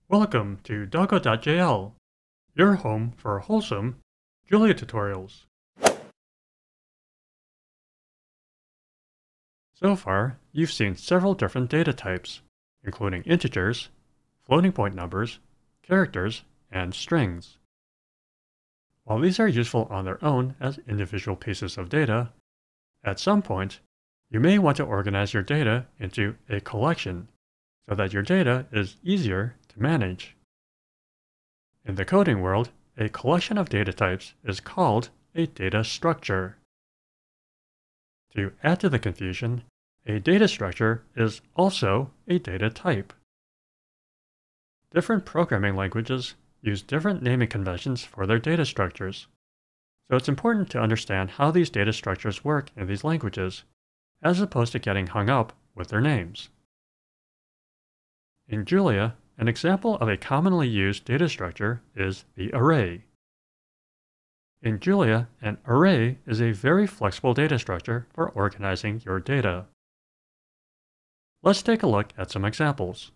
Welcome to Doggo.jl, your home for wholesome Julia tutorials. So far, you've seen several different data types, including integers, floating point numbers, characters, and strings. While these are useful on their own as individual pieces of data, at some point, you may want to organize your data into a collection so that your data is easier to manage. In the coding world, a collection of data types is called a data structure. To add to the confusion, a data structure is also a data type. Different programming languages use different naming conventions for their data structures, so it's important to understand how these data structures work in these languages, as opposed to getting hung up with their names. In Julia, an example of a commonly used data structure is the array. In Julia, an array is a very flexible data structure for organizing your data. Let's take a look at some examples.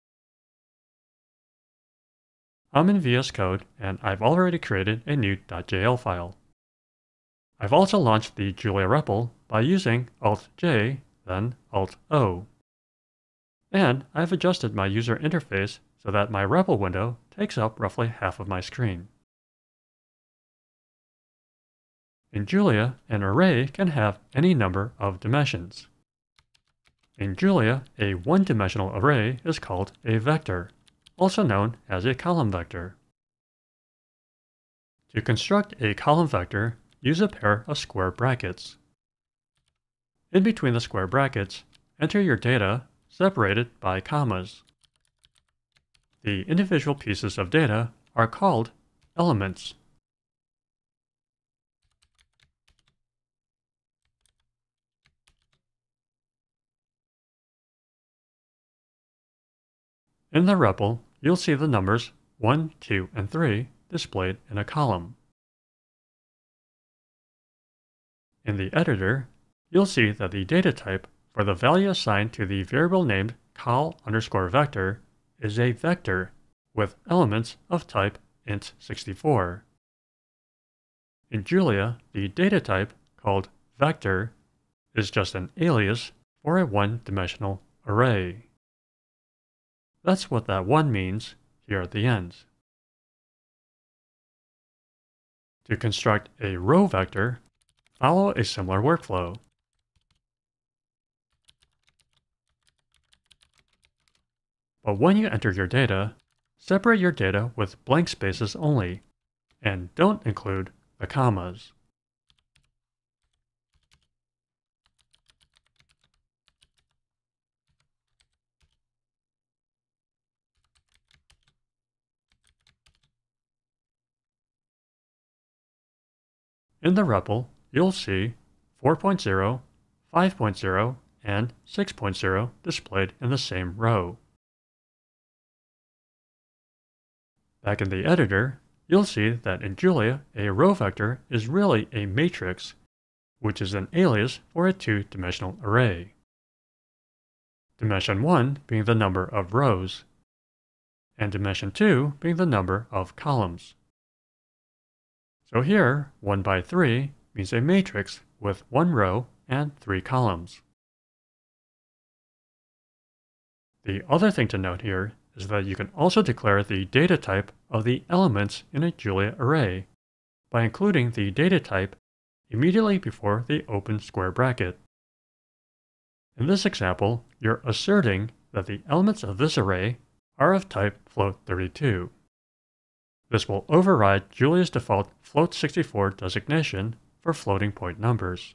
I'm in VS Code and I've already created a new .jl file. I've also launched the Julia REPL by using Alt-J, then Alt-O. And I've adjusted my user interface so that my REPL window takes up roughly half of my screen. In Julia, an array can have any number of dimensions. In Julia, a one-dimensional array is called a vector, also known as a column vector. To construct a column vector, use a pair of square brackets. In between the square brackets, enter your data separated by commas. The individual pieces of data are called elements. In the REPL, you'll see the numbers 1, 2, and 3 displayed in a column. In the editor, you'll see that the data type for the value assigned to the variable named col_vector is a vector with elements of type int64. In Julia, the data type, called vector, is just an alias for a one-dimensional array. That's what that 1 means here at the end. To construct a row vector, follow a similar workflow. But when you enter your data, separate your data with blank spaces only, and don't include the commas. In the REPL, you'll see 4.0, 5.0, and 6.0 displayed in the same row. Back in the editor, you'll see that in Julia, a row vector is really a matrix, which is an alias for a two-dimensional array. Dimension 1 being the number of rows, and dimension 2 being the number of columns. So here, 1 by 3 means a matrix with 1 row and 3 columns. The other thing to note here is that you can also declare the data type of the elements in a Julia array by including the data type immediately before the open square bracket. In this example, you're asserting that the elements of this array are of type float32. This will override Julia's default float64 designation for floating point numbers.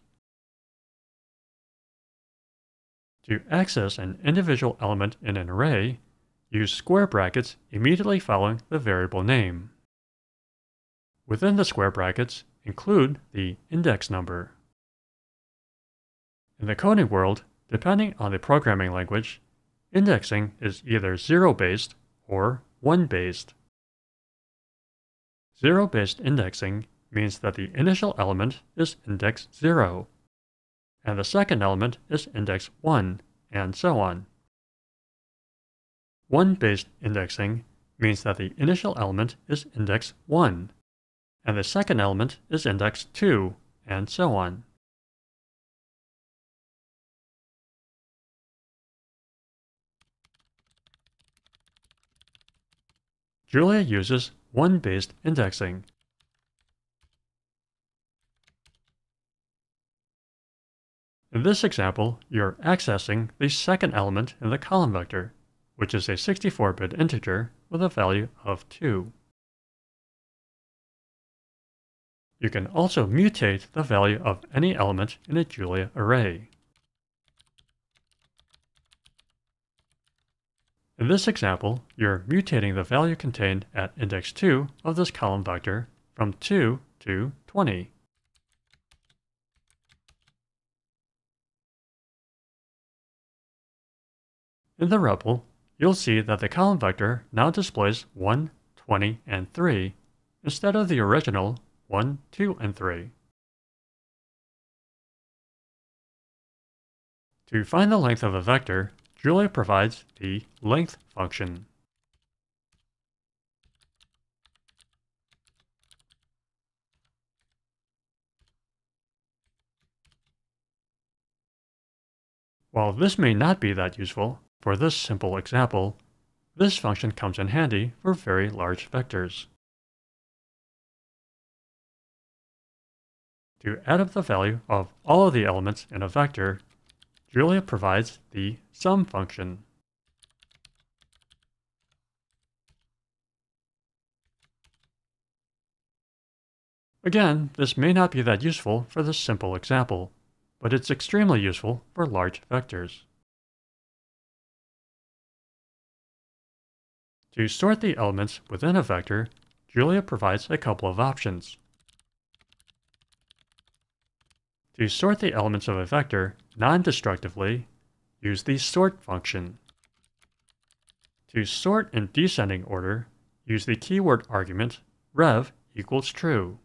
To access an individual element in an array, use square brackets immediately following the variable name. Within the square brackets, include the index number. In the coding world, depending on the programming language, indexing is either 0-based or 1-based. 0-based indexing means that the initial element is index 0, and the second element is index 1, and so on. 1-based indexing means that the initial element is index 1, and the second element is index 2, and so on. Julia uses one-based indexing. In this example, you're accessing the second element in the column vector, which is a 64-bit integer with a value of 2. You can also mutate the value of any element in a Julia array. In this example, you're mutating the value contained at index 2 of this column vector from 2 to 20. In the REPL, you'll see that the column vector now displays 1, 20, and 3, instead of the original 1, 2, and 3. To find the length of a vector, Julia provides the length function. While this may not be that useful, for this simple example, this function comes in handy for very large vectors. To add up the value of all of the elements in a vector, Julia provides the sum function. Again, this may not be that useful for this simple example, but it's extremely useful for large vectors. To sort the elements within a vector, Julia provides a couple of options. To sort the elements of a vector non-destructively, use the sort function. To sort in descending order, use the keyword argument rev equals true.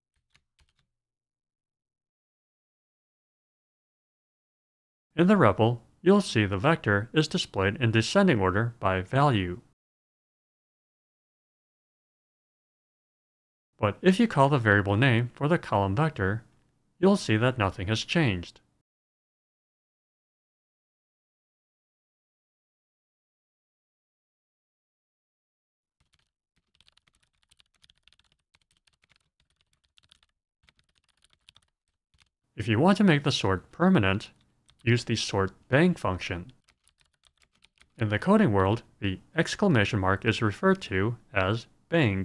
In the REPL, you'll see the vector is displayed in descending order by value. But if you call the variable name for the column vector, you'll see that nothing has changed. If you want to make the sort permanent, use the sort bang function. In the coding world, the exclamation mark is referred to as bang.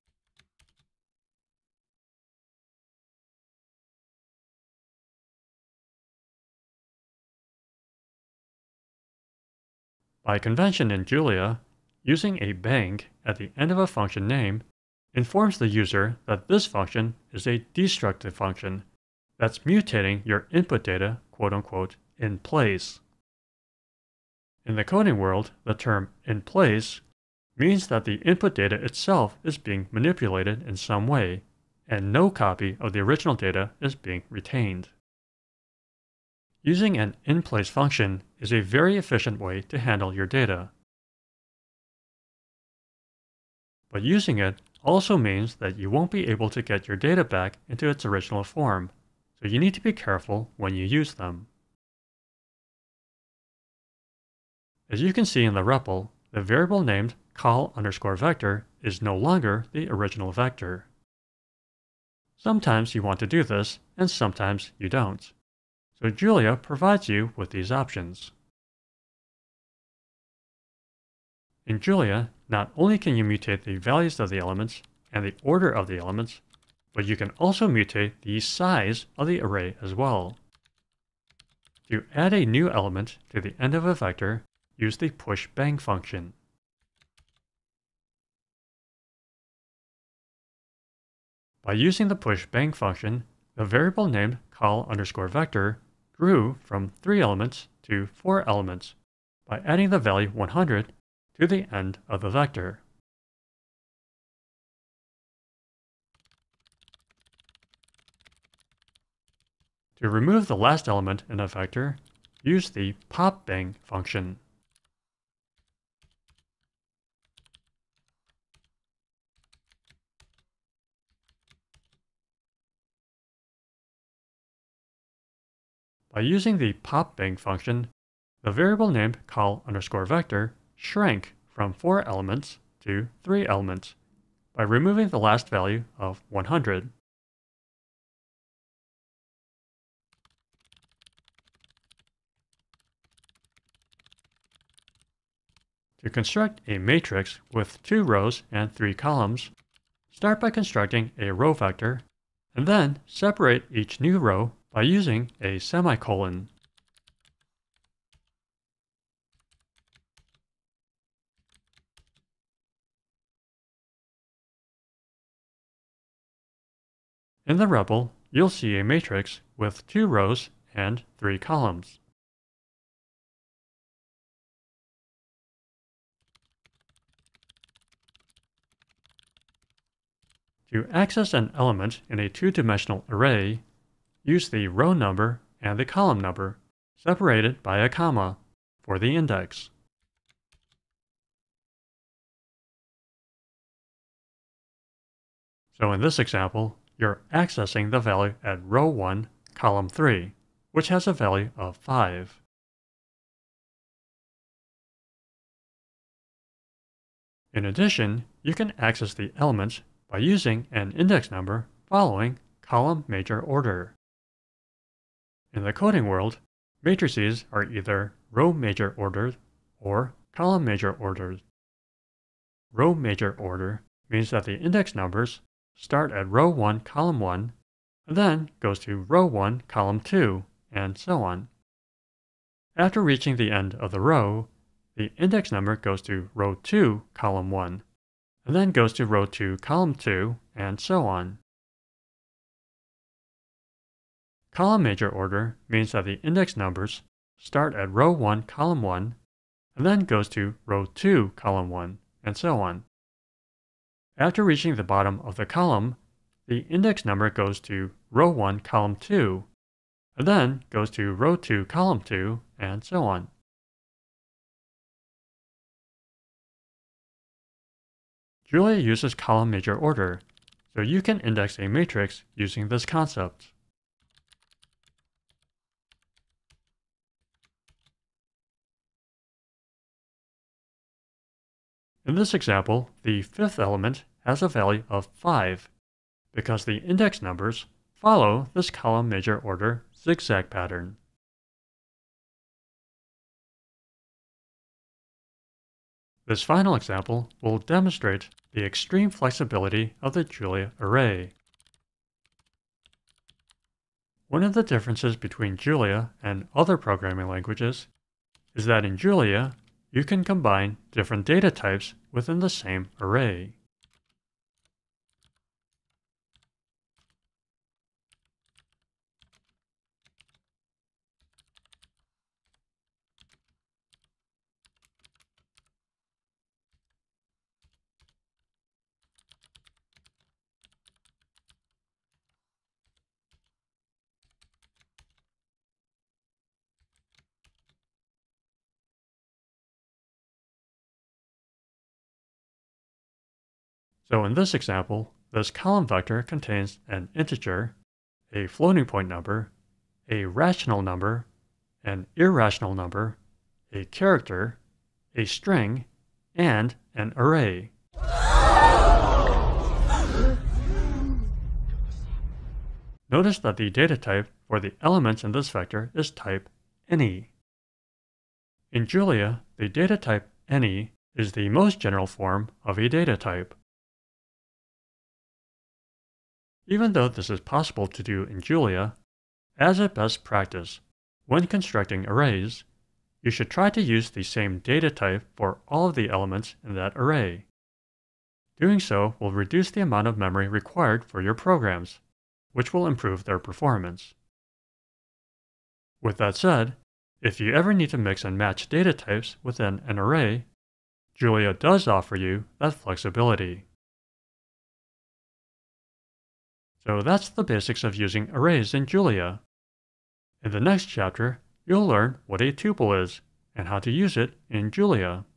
By convention in Julia, using a bang at the end of a function name informs the user that this function is a destructive function that's mutating your input data, quote-unquote, in place. In the coding world, the term in place means that the input data itself is being manipulated in some way, and no copy of the original data is being retained. Using an in-place function is a very efficient way to handle your data. But using it also means that you won't be able to get your data back into its original form, so you need to be careful when you use them. As you can see in the REPL, the variable named call_vector is no longer the original vector. Sometimes you want to do this, and sometimes you don't. So Julia provides you with these options. In Julia, not only can you mutate the values of the elements and the order of the elements, but you can also mutate the size of the array as well. To add a new element to the end of a vector, use the push_bang function. By using the push_bang function, the variable named call_vector grew from 3 elements to 4 elements by adding the value 100 to the end of the vector. To remove the last element in a vector, use the pop_bang function. By using the popBing function, the variable named call_vector shrank from 4 elements to 3 elements by removing the last value of 100. To construct a matrix with 2 rows and 3 columns, start by constructing a row vector, and then separate each new row by using a semicolon. In the REPL, you'll see a matrix with 2 rows and 3 columns. To access an element in a 2-dimensional array, use the row number and the column number, separated by a comma, for the index. So in this example, you're accessing the value at row 1, column 3, which has a value of 5. In addition, you can access the elements by using an index number following column major order. In the coding world, matrices are either row major ordered or column major ordered. Row major order means that the index numbers start at row 1, column 1, and then goes to row 1, column 2, and so on. After reaching the end of the row, the index number goes to row 2, column 1, and then goes to row 2, column 2, and so on. Column major order means that the index numbers start at row 1, column 1, and then goes to row 2, column 1, and so on. After reaching the bottom of the column, the index number goes to row 1, column 2, and then goes to row 2, column 2, and so on. Julia uses column major order, so you can index a matrix using this concept. In this example, the 5th element has a value of 5, because the index numbers follow this column major order zigzag pattern. This final example will demonstrate the extreme flexibility of the Julia array. One of the differences between Julia and other programming languages is that in Julia, you can combine different data types within the same array. So in this example, this column vector contains an integer, a floating point number, a rational number, an irrational number, a character, a string, and an array. Notice that the data type for the elements in this vector is type any. In Julia, the data type any is the most general form of a data type. Even though this is possible to do in Julia, as a best practice, when constructing arrays, you should try to use the same data type for all of the elements in that array. Doing so will reduce the amount of memory required for your programs, which will improve their performance. With that said, if you ever need to mix and match data types within an array, Julia does offer you that flexibility. So that's the basics of using arrays in Julia. In the next chapter, you'll learn what a tuple is and how to use it in Julia.